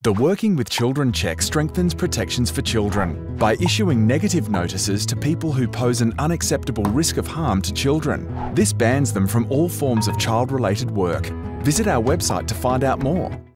The Working with Children Check strengthens protections for children by issuing negative notices to people who pose an unacceptable risk of harm to children. This bans them from all forms of child-related work. Visit our website to find out more.